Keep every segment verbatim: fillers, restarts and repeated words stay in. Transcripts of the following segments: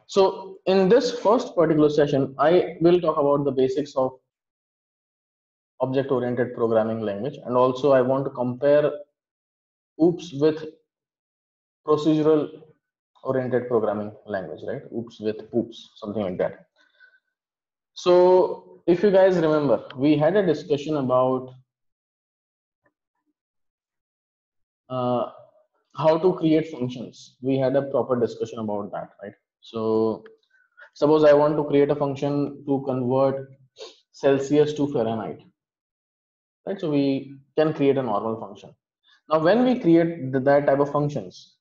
So in this first particular session, I will talk about the basics of object oriented programming language, and also I want to compare OOPS with procedural oriented programming language, right? OOPS with POOPS, something like that. So if you guys remember, we had a discussion about uh, how to create functions. We had a proper discussion about that, right? So suppose I want to create a function to convert Celsius to Fahrenheit, right? So we can create a normal function. Now when we create that type of functions,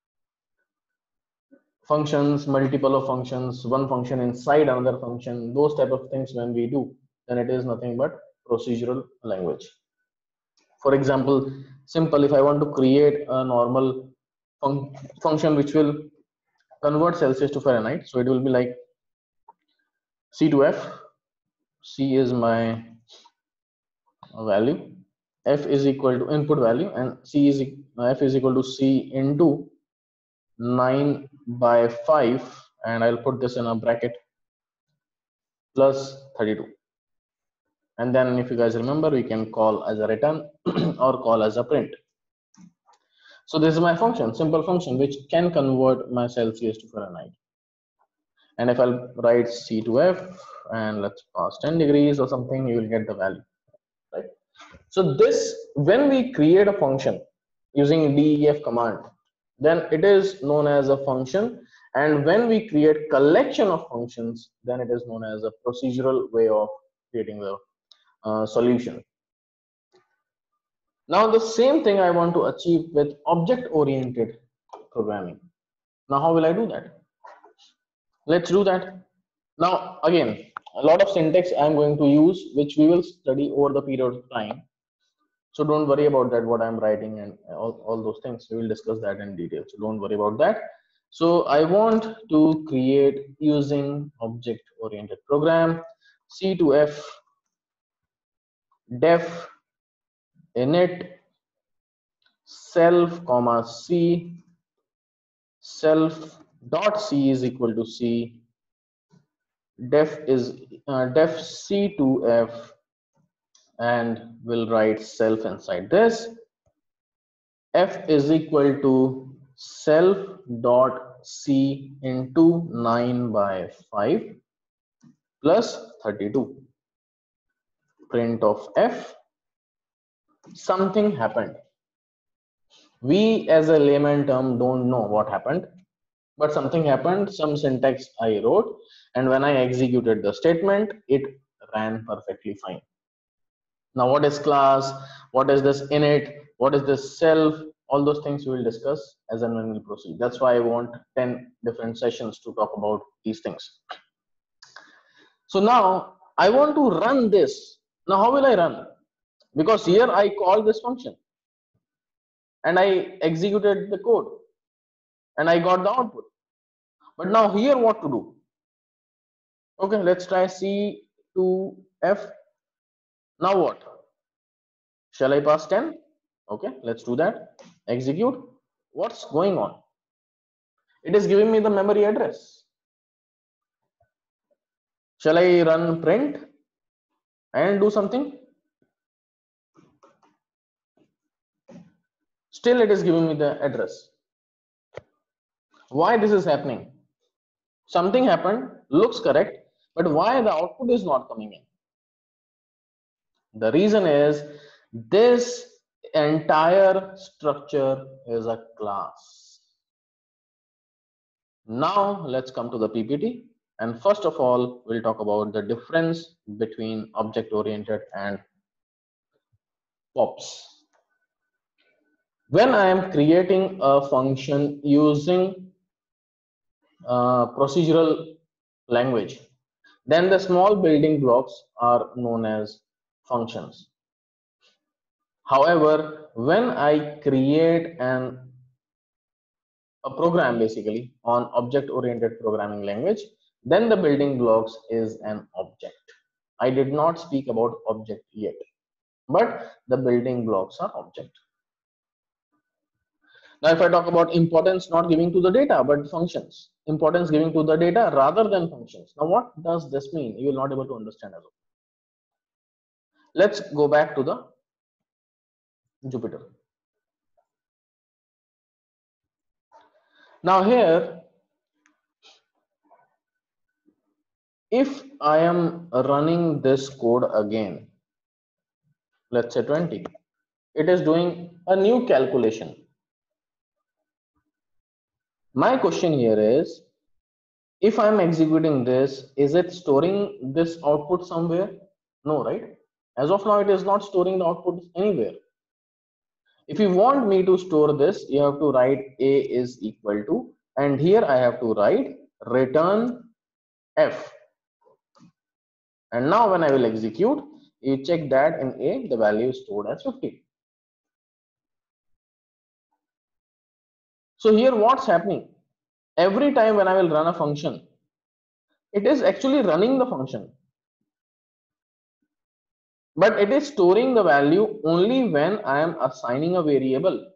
functions, multiple of functions, one function inside another function, those type of things, when we do, then it is nothing but procedural language. For example, simple, if I want to create a normal fun function which will convert Celsius to Fahrenheit, so it will be like C to F. C is my value, F is equal to input value, and C is F is equal to C into nine by five, and I'll put this in a bracket, plus thirty-two. And then if you guys remember, we can call as a return or call as a print. So this is my function, simple function which can convert my Celsius to Fahrenheit. And if I'll write C to F and let's pass ten degrees or something, you will get the value, right? So this, when we create a function using def command, then it is known as a function. And when we create collection of functions, then it is known as a procedural way of creating the uh, solution. Now the same thing I want to achieve with object oriented programming. Now how will I do that? Let's do that. Now again, a lot of syntax I'm going to use, which we will study over the period of time. So don't worry about that, what I'm writing and all, all those things. We will discuss that in detail. So don't worry about that. So I want to create using object oriented program, C to F, def init, self comma C, self dot C is equal to C, def is uh, def C to F, and we'll write self inside this. F is equal to self dot C into nine by five plus thirty-two. Print of F. Something happened. We as a layman term don't know what happened, but something happened. Some syntax I wrote, and when I executed the statement, it ran perfectly fine. Now what is class? What is this init? What is this self? All those things we will discuss as and when we proceed. That's why I want ten different sessions to talk about these things. So now I want to run this. Now how will I run? Because here I call this function and I executed the code and I got the output. But now here what to do? Okay, let's try C to F. Now what? Shall I pass ten? Okay, let's do that. Execute. What's going on? It is giving me the memory address. Shall I run print and do something? Still it is giving me the address. Why this is happening? Something happened, looks correct, but why the output is not coming in? The reason is this entire structure is a class. Now let's come to the P P T, and first of all we'll talk about the difference between object oriented and POPs. When I am creating a function using uh, procedural language, then the small building blocks are known as functions. However, when I create an a program basically on object oriented programming language, then the building blocks is an object. I did not speak about object yet, but the building blocks are object. Now, if I talk about importance not giving to the data, but functions, importance giving to the data rather than functions. Now, what does this mean? You will not able to understand as well. Let's go back to the Jupyter. Now here, if I am running this code again, let's say twenty, it is doing a new calculation. My question here is, if I'm executing this, is it storing this output somewhere? No, right? As of now, it is not storing the output anywhere. If you want me to store this, you have to write A is equal to, and here I have to write return F. And now when I will execute, you check that in A, the value is stored as fifty. So here what's happening? Every time when I will run a function, it is actually running the function, but it is storing the value only when I am assigning a variable.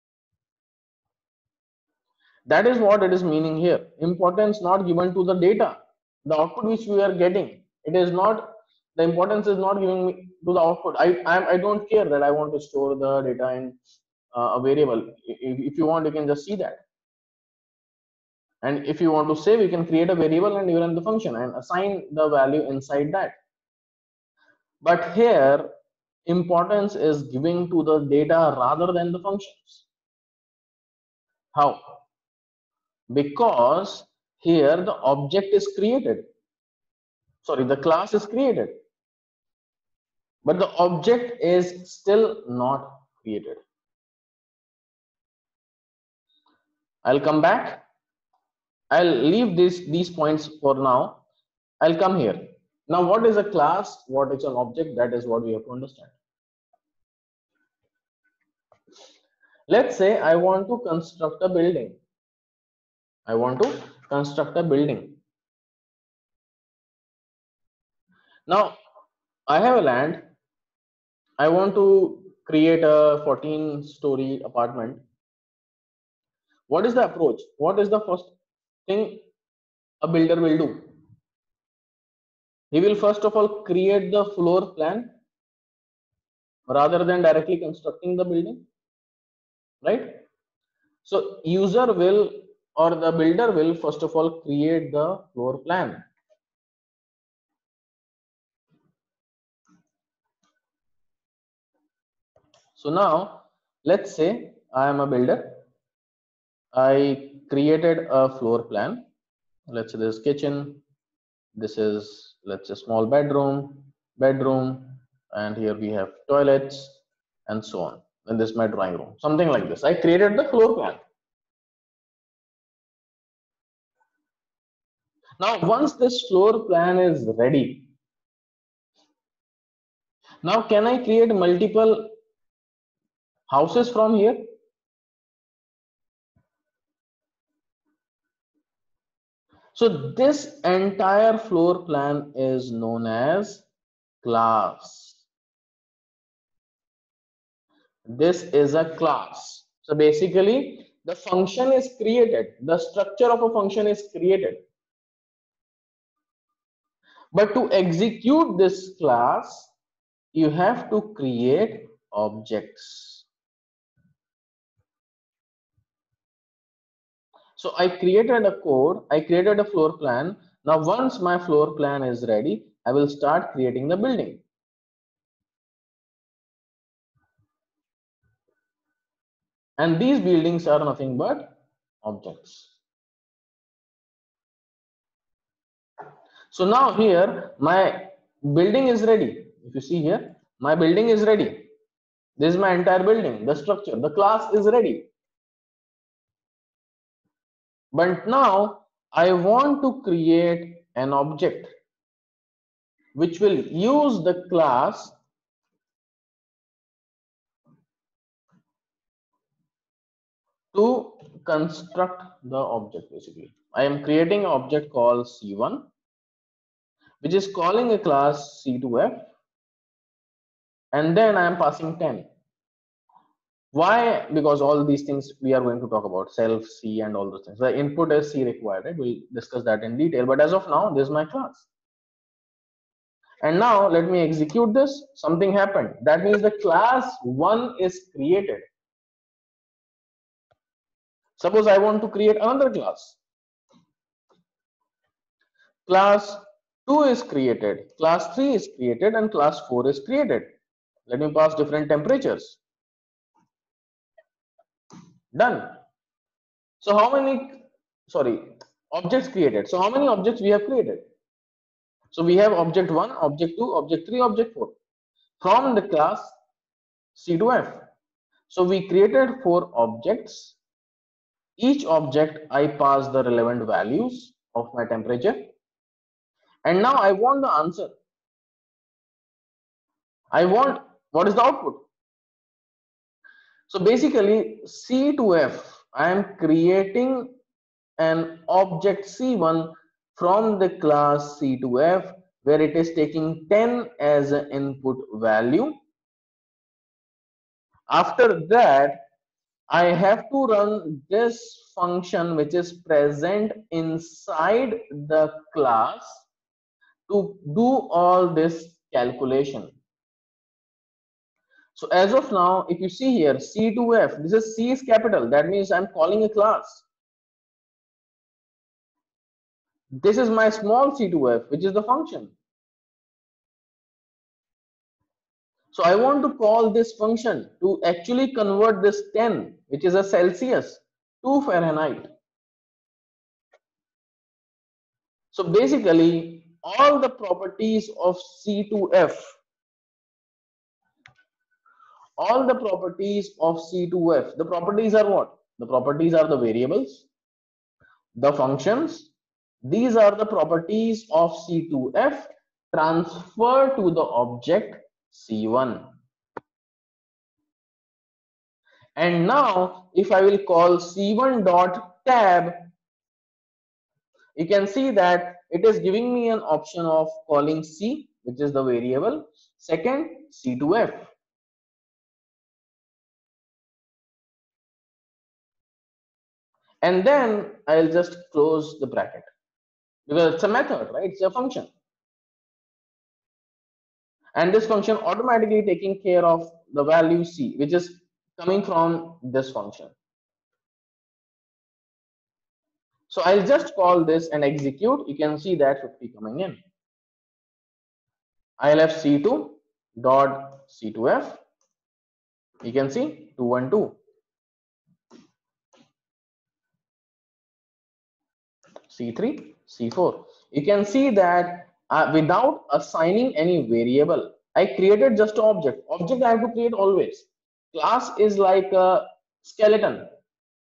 That is what it is meaning here. Importance not given to the data, the output which we are getting. It is not, the importance is not giving me to the output. I I, I don't care that I want to store the data in uh, a variable. If, if you want, you can just see that. And if you want to save, you can create a variable and you run the function and assign the value inside that. But here, importance is giving to the data rather than the functions. How? Because here the object is created. Sorry, the class is created, but the object is still not created. I'll come back. I'll leave this, these points for now. I'll come here. Now, what is a class? What is an object? That is what we have to understand. Let's say I want to construct a building. I want to construct a building. Now, I have a land. I want to create a fourteen story apartment. What is the approach? What is the first thing a builder will do? He will first of all create the floor plan rather than directly constructing the building, right? So user will, or the builder will first of all create the floor plan. So now let's say I am a builder. I created a floor plan. Let's say this kitchen. This is, let's say, small bedroom, bedroom, and here we have toilets and so on. And this is my drawing room, something like this. I created the floor plan. Now, once this floor plan is ready, now can I create multiple houses from here? So this entire floor plan is known as class. This is a class. So basically the function is created, the structure of a function is created. But to execute this class, you have to create objects. So I created a code, I created a floor plan. Now once my floor plan is ready, I will start creating the building. And these buildings are nothing but objects. So now here my building is ready. If you see here, my building is ready. This is my entire building, the structure, the class is ready. But now I want to create an object which will use the class to construct the object. Basically, I am creating an object called C one, which is calling a class C two F, and then I am passing ten. Why? Because all these things we are going to talk about, self, C, and all those things. The input is C required, right? We'll discuss that in detail. But as of now, this is my class. And now let me execute this. Something happened. That means the class one is created. Suppose I want to create another class. Class two is created, class three is created, and class four is created. Let me pass different temperatures. Done. So how many, sorry, objects created? So how many objects we have created? So we have object one, object two, object three, object four from the class C to F. So we created four objects. Each object I pass the relevant values of my temperature. And now I want the answer. I want, what is the output? So basically C to F, I am creating an object C one from the class C to F where it is taking ten as an input value. After that, I have to run this function which is present inside the class to do all this calculation. So as of now, if you see here, C to F, this is C is capital. That means I'm calling a class. This is my small C to F, which is the function. So I want to call this function to actually convert this ten, which is a Celsius, to Fahrenheit. So basically, all the properties of C to F, all the properties of C to F, the properties are what? The properties are the variables, the functions. These are the properties of C to F transferred to the object C one. And now if I will call C one dot tab, you can see that it is giving me an option of calling C, which is the variable, second C to F. And then I'll just close the bracket because it's a method, right? It's a function. And this function automatically taking care of the value C, which is coming from this function. So I'll just call this and execute. You can see that fifty coming in. I'll have C two dot C to F. You can see two one two. C three, C four. You can see that uh, without assigning any variable, I created just an object. Object I have to create always. Class is like a skeleton,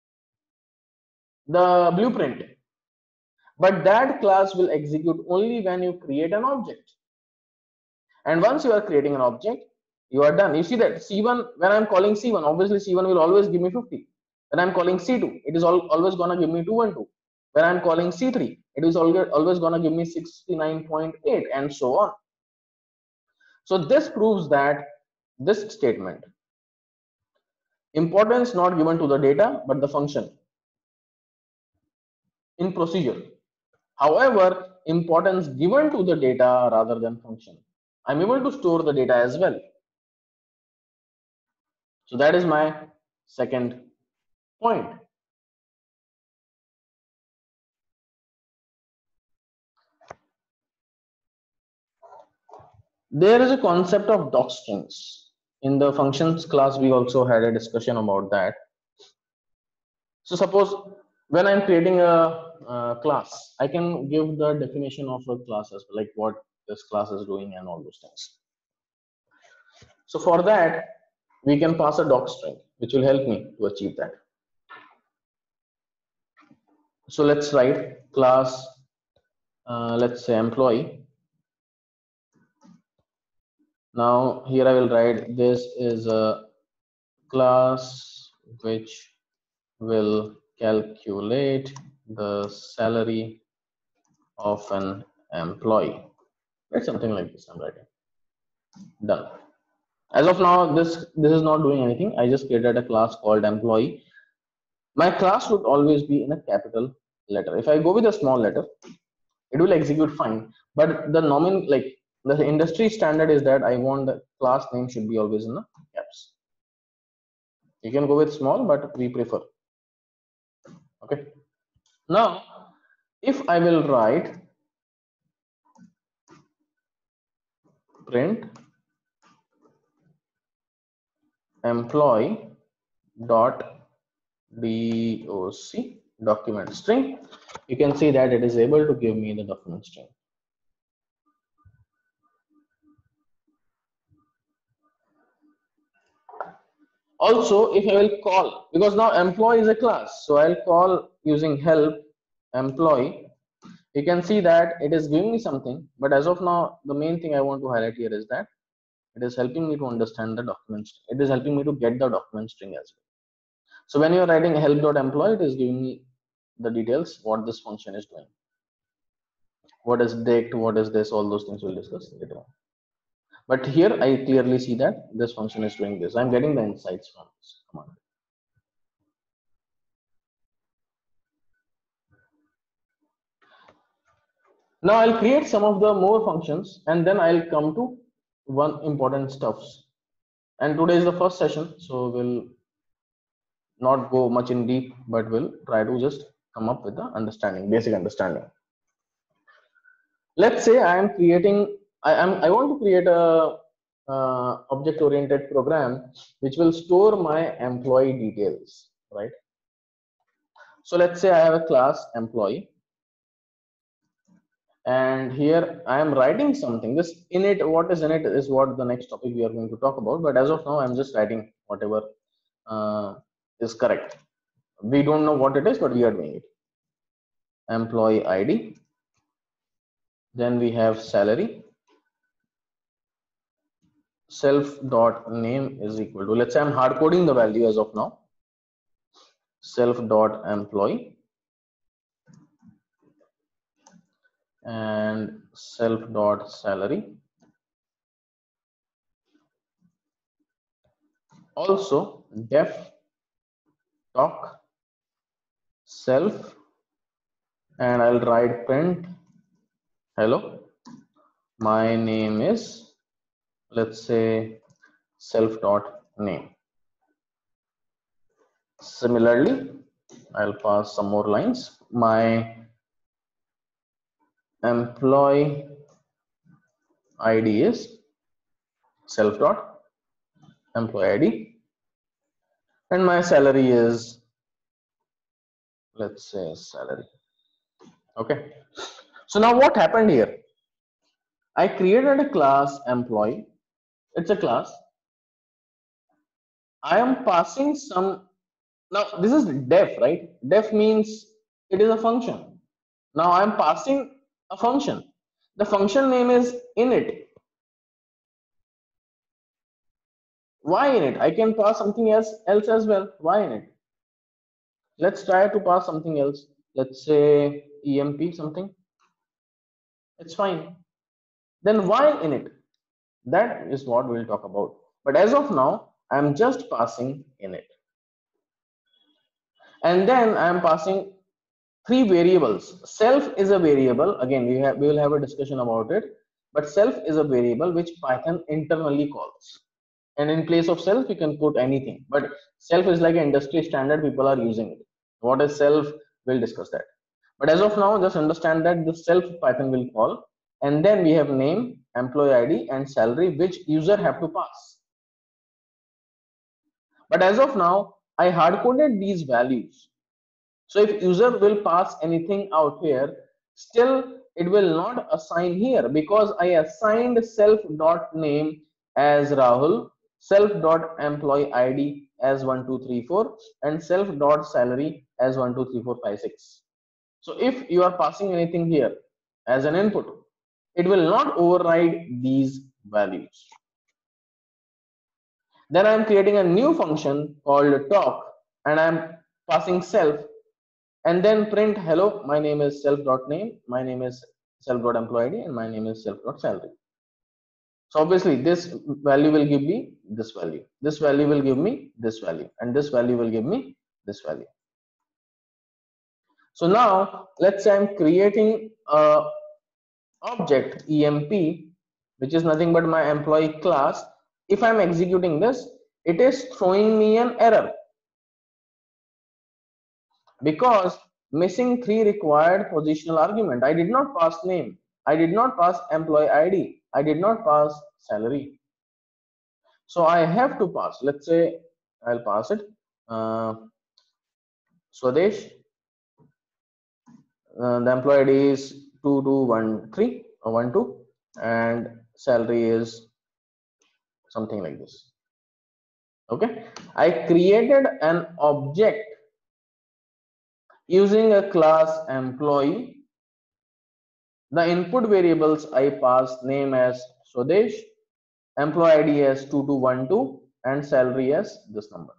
the blueprint. But that class will execute only when you create an object. And once you are creating an object, you are done. You see that C one, when I'm calling C one, obviously C one will always give me fifty. When I'm calling C two, it is always going to give me two twelve. When I'm calling C three, it is always going to give me sixty-nine point eight, and so on. So this proves that this statement, importance not given to the data, but the function in procedure. However, importance given to the data rather than function. I'm able to store the data as well. So that is my second point. There is a concept of docstrings. In the functions class, we also had a discussion about that. So suppose when I'm creating a, a class, I can give the definition of a class as well, like what this class is doing and all those things. So for that, we can pass a docstring, which will help me to achieve that. So let's write class, uh, let's say employee. Now here I will write this is a class which will calculate the salary of an employee. Right, something like this I'm writing. Done. As of now, this this is not doing anything. I just created a class called employee. My class would always be in a capital letter. If I go with a small letter, it will execute fine. But the nomin like the industry standard is that I want the class name should be always in the caps. You can go with small, but we prefer. Okay. Now, if I will write print employee dot doc document string, you can see that it is able to give me the document string. Also, if I will call, because now employee is a class, so I'll call using help employee. You can see that it is giving me something, but as of now, the main thing I want to highlight here is that it is helping me to understand the document. It is helping me to get the document string as well. So when you are writing help.employee, it is giving me the details what this function is doing. What is dict, what is this, all those things we'll discuss later on. But here I clearly see that this function is doing this. I'm getting the insights from this command. Now I'll create some of the more functions and then I'll come to one important stuffs. And today is the first session, so we'll not go much in deep, but we'll try to just come up with the understanding, basic understanding. Let's say I am creating, I am, I want to create a uh, object-oriented program which will store my employee details, right? So let's say I have a class employee, and here I am writing something. This init, what is init is what the next topic we are going to talk about. But as of now, I'm just writing whatever uh, is correct. We don't know what it is, but we are doing it. Employee I D. Then we have salary. Self dot name is equal to, let's say I'm hard coding the value as of now. Self dot employee and self dot salary. Also def doc self, and I'll write print hello, my name is, let's say, self dot name. Similarly, I'll pass some more lines. My employee I D is self dot employee I D, and my salary is, let's say, salary. Okay. So now what happened here? I created a class employee. It's a class. I am passing some. Now this is def, right? Def means it is a function. Now I am passing a function. The function name is init. Why init? I can pass something else else as well. Why init? Let's try to pass something else. Let's say emp something. It's fine. Then why init? That is what we'll talk about. But as of now, I'm just passing init. And then I'm passing three variables. Self is a variable. Again, we have we will have a discussion about it. But self is a variable which Python internally calls. And in place of self, you can put anything. But self is like an industry standard. People are using it. What is self? We'll discuss that. But as of now, just understand that the self Python will call. And then we have name, employee I D, and salary, which user have to pass. But as of now, I hard coded these values. So if user will pass anything out here, still it will not assign here because I assigned self dot name as Rahul, self dot employee I D as one two three four, and self dot salary as one two three four five six. So if you are passing anything here as an input, it will not override these values. Then I am creating a new function called talk, and I am passing self, and then print hello, my name is self dot name, my name is self dot employee I D, and my name is self dot salary. So obviously this value will give me this value, this value will give me this value, and this value will give me this value. So now let's say I'm creating a object emp, which is nothing but my employee class. If I'm executing this, it is throwing me an error because missing three required positional argument. I did not pass name, I did not pass employee I D, I did not pass salary. So I have to pass, let's say I'll pass it uh, Swadesh. Uh, the employee I D is two two one three or one two, and salary is something like this. Okay, I created an object using a class employee. The input variables I passed name as Swadesh, employee I D as two two one two, and salary as this number.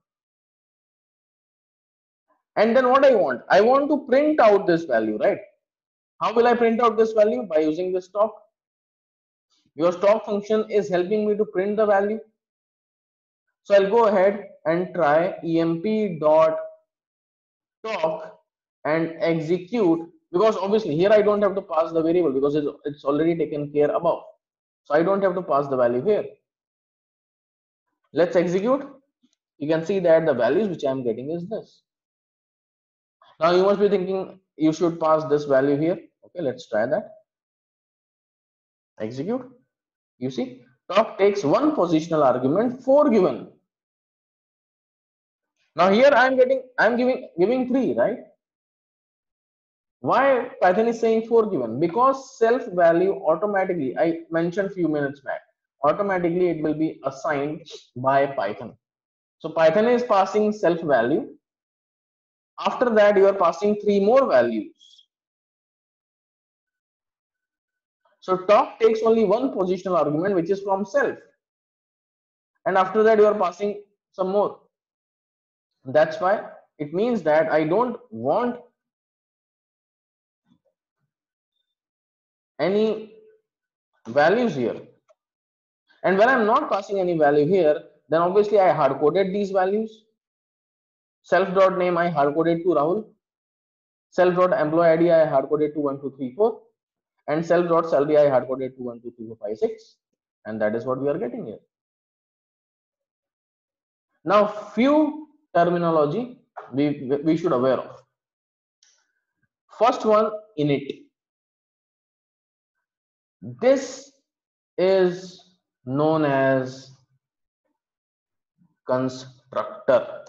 And then what I want? I want to print out this value, right? How will I print out this value? By using the stock. Your stock function is helping me to print the value. So I'll go ahead and try emp dot stock and execute, because obviously here I don't have to pass the variable because it's already taken care above. So I don't have to pass the value here. Let's execute. You can see that the values which I am getting is this. Now you must be thinking you should pass this value here. Okay, let's try that. Execute. You see, stock takes one positional argument, four given. Now here I am getting, I am giving giving three, right? Why Python is saying four given? Because self value automatically, I mentioned few minutes back, automatically it will be assigned by Python. So Python is passing self value. After that, you are passing three more values. So top takes only one positional argument, which is from self, and after that you are passing some more. That's why it means that I don't want any values here. And when I'm not passing any value here, then obviously I hard coded these values. Self dot name I hard coded to Rahul. Self dot employee I D I hard coded to one two three four, and self dot salary I hard coded to one two three four five six, and that is what we are getting here. Now few terminology we we should aware of. First one, init. This is known as constructor.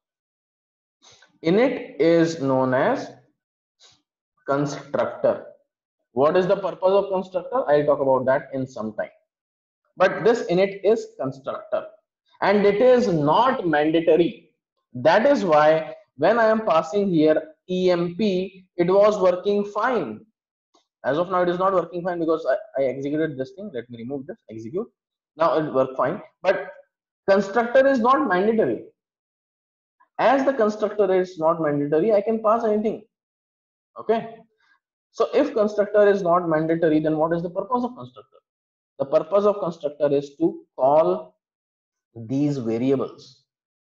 Init is known as constructor. What is the purpose of constructor? I'll talk about that in some time. But this init is constructor, and it is not mandatory. That is why when I am passing here emp, it was working fine. As of now, it is not working fine because I, I executed this thing. Let me remove this, execute. Now it worked fine, but constructor is not mandatory. As the constructor is not mandatory, I can pass anything. Okay. So if constructor is not mandatory, then what is the purpose of constructor? The purpose of constructor is to call these variables.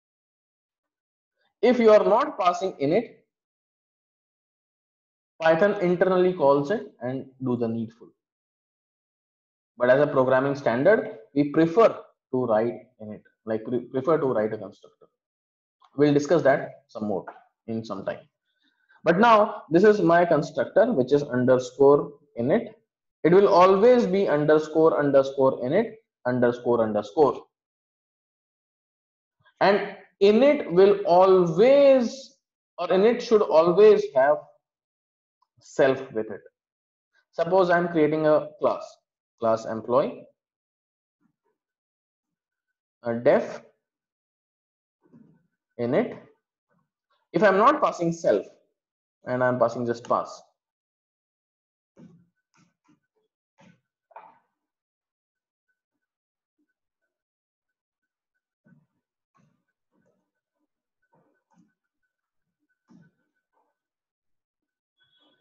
If you are not passing init, Python internally calls it and do the needful. But as a programming standard, we prefer to write init, like we prefer to write a constructor. We'll discuss that some more in some time. But now this is my constructor, which is underscore init. It will always be underscore underscore init underscore underscore. And init will always, or init should always have self with it. Suppose I'm creating a class, class employee, a def init. If I'm not passing self and I'm passing just pass,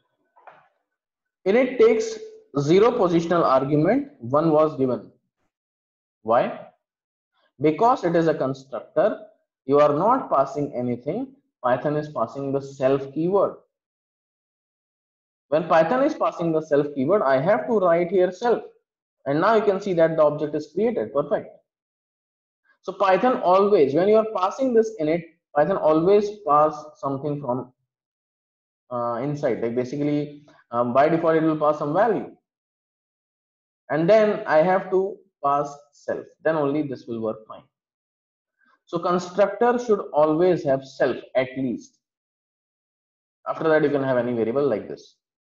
init takes zero positional argument, one was given. Why? Because it is a constructor, you are not passing anything. Python is passing the self keyword. When Python is passing the self keyword, I have to write here self. And now you can see that the object is created. Perfect. So Python always, when you are passing this init, Python always pass something from uh, inside. Like basically, um, by default, it will pass some value. And then I have to pass self. Then only this will work fine. So constructor should always have self at least. After that, you can have any variable like this.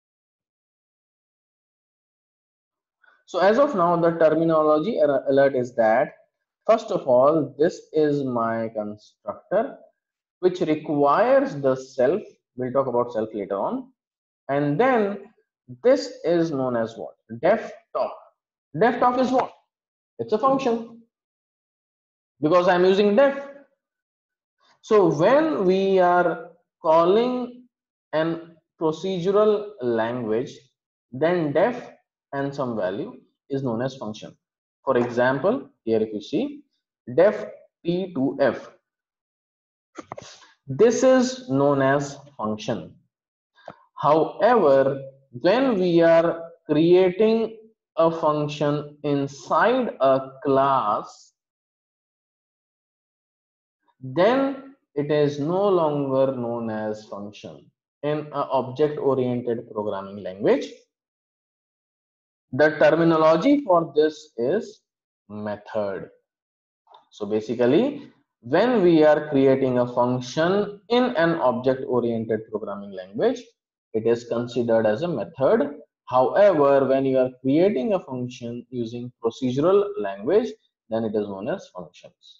So as of now, the terminology alert is that, first of all, this is my constructor, which requires the self. We'll talk about self later on. And then this is known as what? Def talk. Def talk is what? It's a function because I'm using def. So when we are calling an procedural language, then def and some value is known as function. For example, here if you see def t to f, this is known as function. However, when we are creating a function inside a class, then it is no longer known as function. In an object oriented programming language, the terminology for this is method. So basically, when we are creating a function in an object oriented programming language, it is considered as a method. However, when you are creating a function using procedural language, then it is known as functions.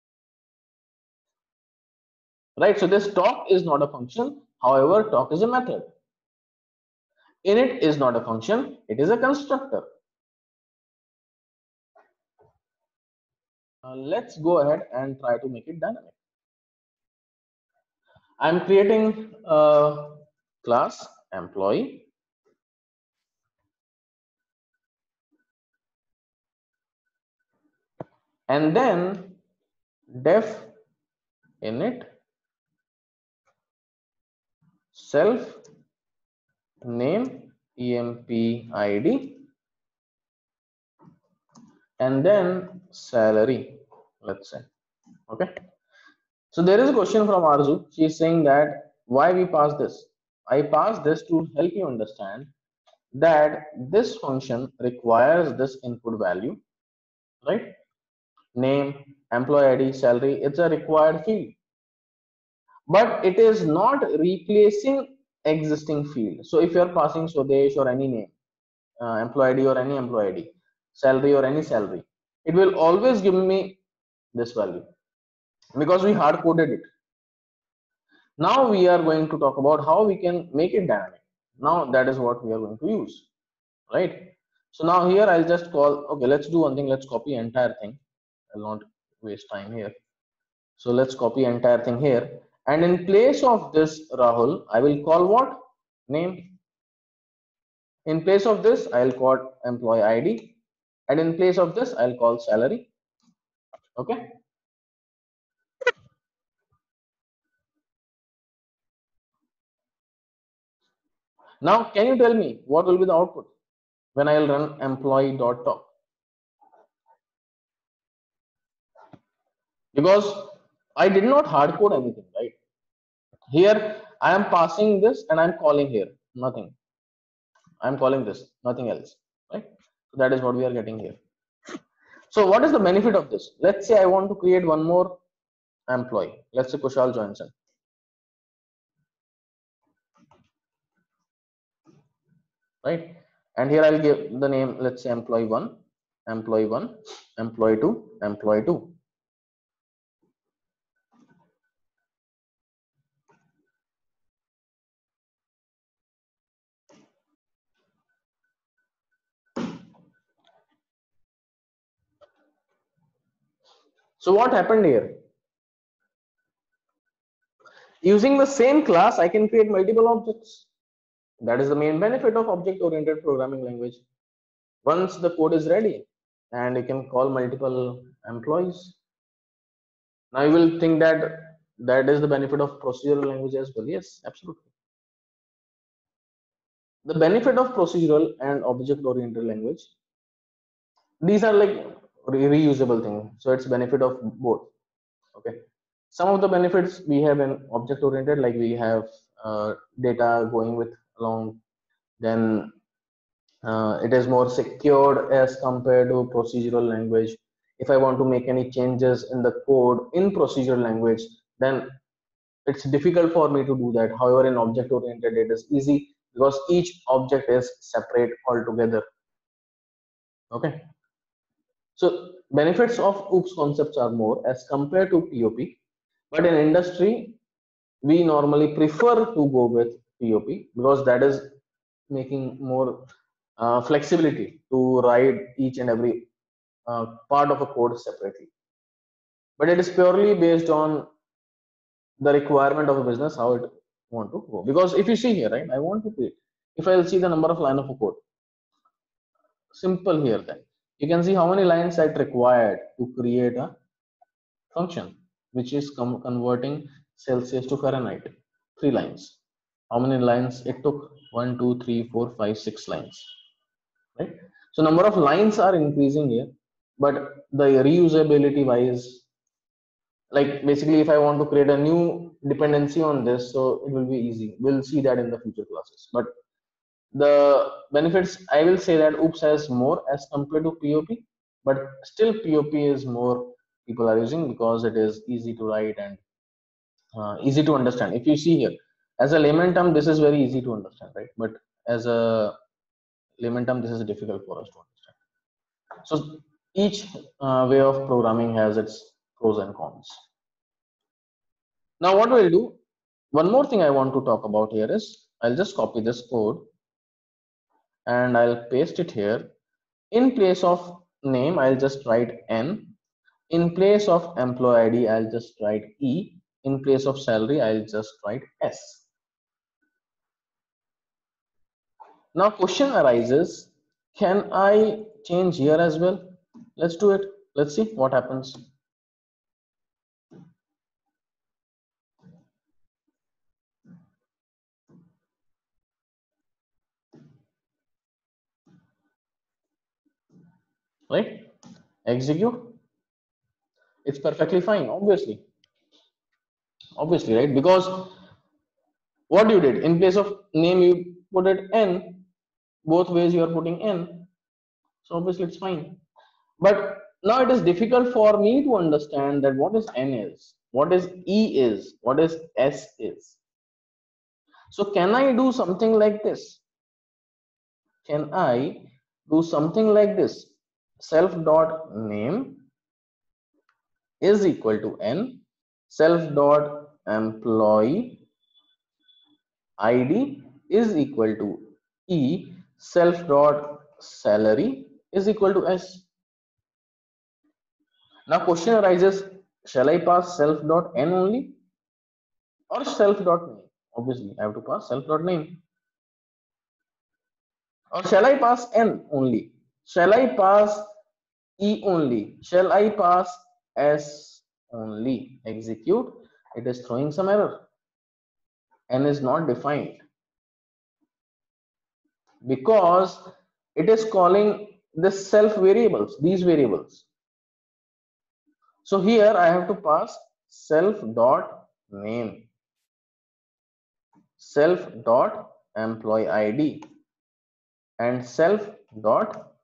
Right, so this talk is not a function. However, talk is a method. Init is not a function, it is a constructor. Uh, let's go ahead and try to make it dynamic. I'm creating a class employee, and then def init self name empid and then salary, let's say. Okay, so there is a question from Arzu. She is saying that why we pass this. I pass this to help you understand that this function requires this input value, right? Name, employee I D, salary, it's a required field, but it is not replacing existing field. So if you are passing Swadesh or any name, uh, employee I D or any employee I D, salary or any salary, it will always give me this value because we hard coded it. Now we are going to talk about how we can make it dynamic. Now that is what we are going to use, right? So now here I'll just call, okay, let's do one thing, let's copy entire thing. I'll not waste time here. So let's copy entire thing here. And in place of this Rahul, I will call what? Name. In place of this, I'll call employee I D. And in place of this, I'll call salary. Okay. Now, can you tell me what will be the output when I'll run employee.talk? Because I did not hard code anything, right? Here I am passing this and I'm calling here nothing. I'm calling this nothing else, right? So that is what we are getting here. So what is the benefit of this? Let's say I want to create one more employee. Let's say Kushal Johnson. Right? And here I'll give the name, let's say employee one, employee one, employee two, employee two. So what happened here? Using the same class, I can create multiple objects. That is the main benefit of object-oriented programming language. Once the code is ready, and you can call multiple employees. Now you will think that that is the benefit of procedural language as well. Yes, absolutely. The benefit of procedural and object oriented language, these are like re- reusable thing, so it's benefit of both. Okay, some of the benefits we have in object oriented, like we have uh, data going with along, then uh, it is more secured as compared to procedural language. If I want to make any changes in the code in procedural language, then it's difficult for me to do that. However, in object oriented it is easy because each object is separate altogether. Okay, so benefits of OOPS concepts are more as compared to P O P, but in industry we normally prefer to go with P O P because that is making more uh, flexibility to write each and every uh, part of a code separately. But it is purely based on the requirement of a business, how it want to go. Because if you see here, right, I want to create, if I'll see the number of line of a code, simple here, then you can see how many lines that required to create a function which is converting Celsius to Fahrenheit. Three lines. How many lines it took? One, two, three, four, five, six lines. Right. So number of lines are increasing here, but the reusability wise, like basically, if I want to create a new dependency on this, so it will be easy. We'll see that in the future classes. But the benefits, I will say that OOPS has more as compared to P O P, but still P O P is more people are using because it is easy to write and uh, easy to understand. If you see here, as a layman term, this is very easy to understand, right? But as a layman term, this is difficult for us to understand. So each uh, way of programming has its pros and cons. Now what we'll do, one more thing I want to talk about here is, I'll just copy this code and I'll paste it here. In place of name, I'll just write N. In place of employee I D, I'll just write E. In place of salary, I'll just write S. Now question arises, can I change here as well? Let's do it. Let's see what happens. Right? Execute. It's perfectly fine, obviously. Obviously, right? Because what you did, in place of name, you put it N. Both ways you are putting N. So obviously it's fine. But now it is difficult for me to understand that what is N is, what is E is, what is S is. So can I do something like this? Can I do something like this? Self dot name is equal to N, self dot employee I D is equal to E, self dot salary is equal to S. Now question arises, shall I pass self dot N only or self dot name? Obviously I have to pass self dot name. Or shall I pass N only? Shall I pass E only? Shall I pass S only? Execute. It is throwing some error. N is not defined because it is calling the self variables, these variables. So here I have to pass self dot name, self dot employee I D, and self dot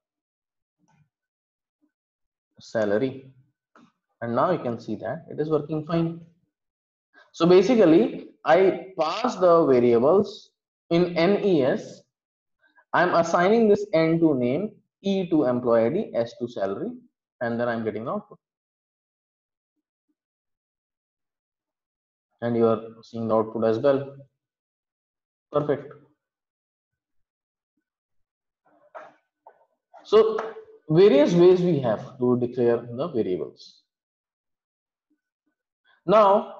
salary. And now you can see that it is working fine. So basically, I pass the variables in N E S. I'm assigning this N to name, E to employee I D, S to salary, and then I'm getting the output. And you are seeing the output as well. Perfect. So various ways we have to declare the variables. Now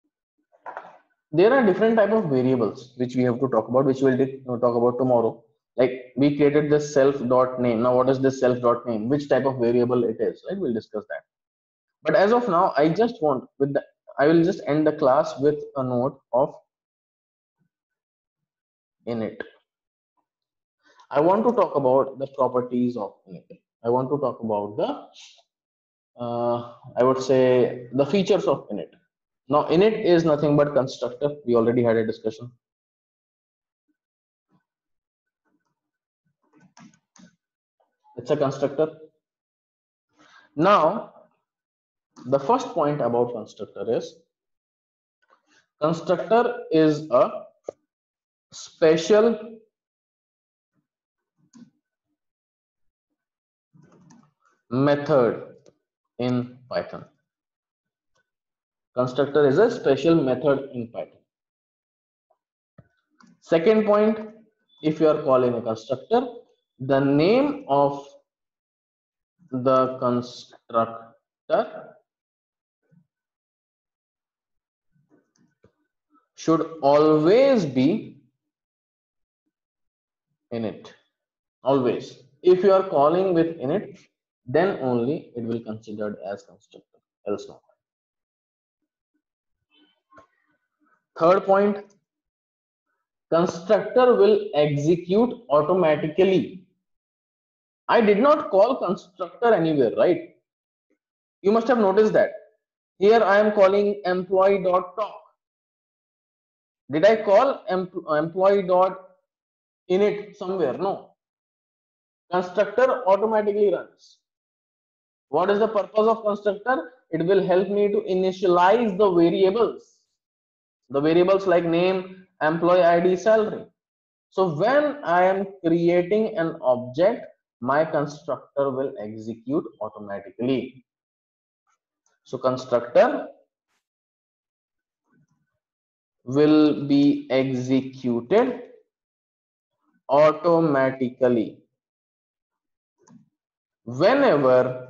there are different type of variables which we have to talk about, which we'll talk about tomorrow. Like we created this self dot name. Now what is this self dot name? Which type of variable it is, right? We'll discuss that. But as of now, I just want with the, I will just end the class with a note of init. I want to talk about the properties of init. I want to talk about the, uh, I would say the features of init. Now init is nothing but constructor. We already had a discussion. It's a constructor. Now the first point about constructor is constructor is a special method in Python. Constructor is a special method in Python. Second point, if you are calling a constructor, the name of the constructor should always be init. Always. If you are calling with init, then only it will considered as constructor, else not. Third point, constructor will execute automatically. I did not call constructor anywhere, right? You must have noticed that. Here I am calling employee.talk. Did I call employee.init somewhere? No. Constructor automatically runs. What is the purpose of constructor? It will help me to initialize the variables. The variables like name, employee I D, salary. So when I am creating an object, my constructor will execute automatically. So constructor will be executed automatically whenever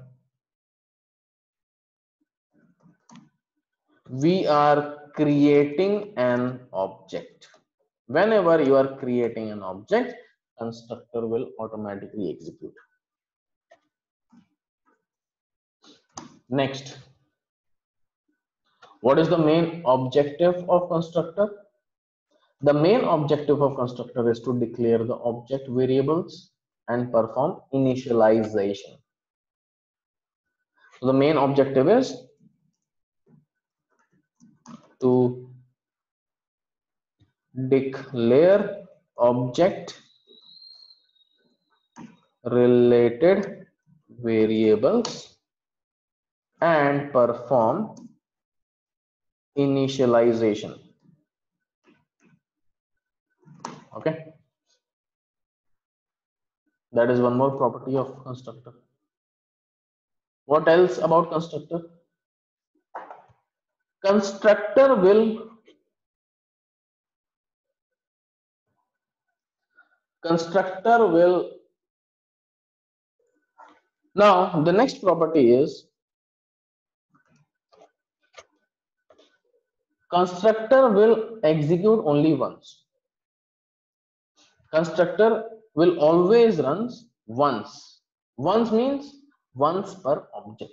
we are creating an object. Whenever you are creating an object, constructor will automatically execute. Next, what is the main objective of constructor? The main objective of constructor is to declare the object variables and perform initialization. So the main objective is to declare object related variables and perform initialization. Okay, that is one more property of constructor. What else about constructor? Constructor will constructor will now the next property is constructor will execute only once. Constructor will always runs once. Once means once per object.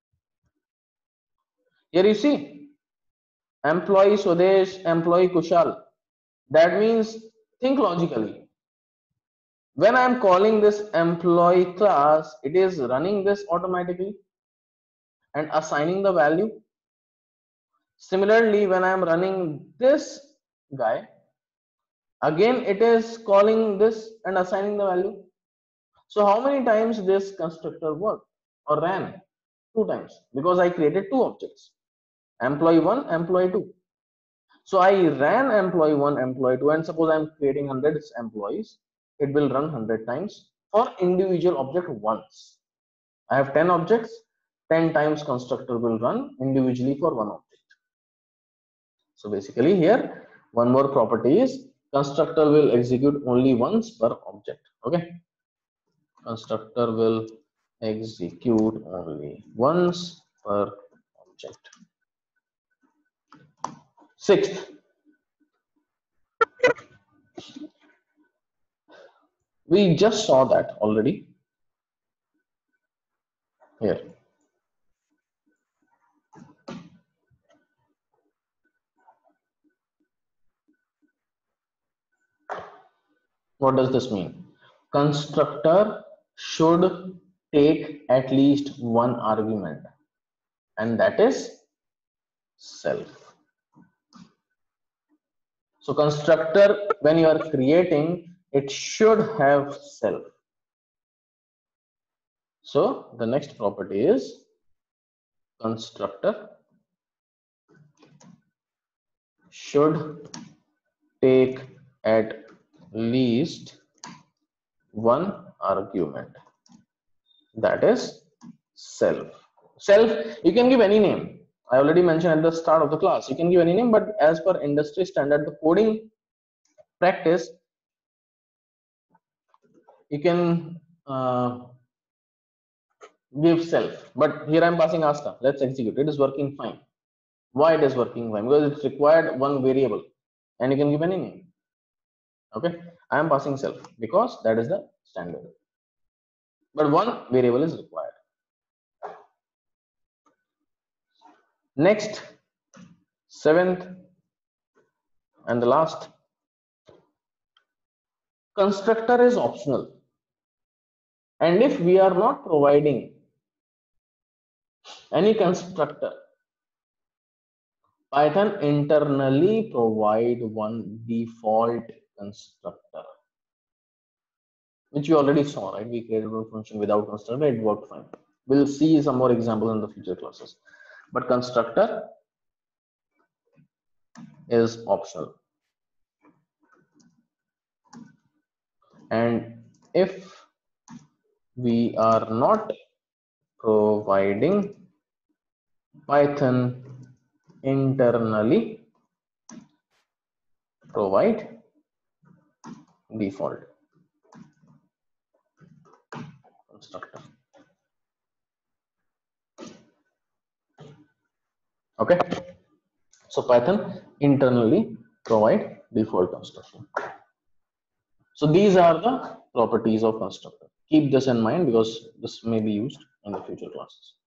Here you see employee Swadesh, employee Kushal. That means think logically. When I am calling this employee class, it is running this automatically and assigning the value. Similarly, when I am running this guy, again it is calling this and assigning the value. So how many times this constructor worked or ran? Two times, because I created two objects, employee one, employee two. So I ran employee one, employee two, and suppose I'm creating one hundred employees, it will run one hundred times for individual object once. I have ten objects, ten times constructor will run individually for one object. So basically here one more property is constructor will execute only once per object. Okay, constructor will execute only once per object. Sixth, We just saw that already here. What does this mean? Constructor should take at least one argument, and that is self. So constructor, when you are creating, it should have self. So the next property is constructor should take at least one argument, that is self. Self, you can give any name. I already mentioned at the start of the class, you can give any name, but as per industry standard, the coding practice, you can uh, give self. But here I'm passing Asta. Let's execute. It is working fine. Why it is working fine? Because it's required one variable, and you can give any name. Okay, I am passing self because that is the standard. But one variable is required. Next, seventh and the last, constructor is optional, and if we are not providing any constructor, Python internally provide one default constructor, which we already saw, right? We created one function without constructor, it worked fine. We'll see some more examples in the future classes, but constructor is optional. And if we are not providing, Python internally provide default constructor. Okay, so Python internally provide default constructor. So these are the properties of constructor. Keep this in mind because this may be used in the future classes.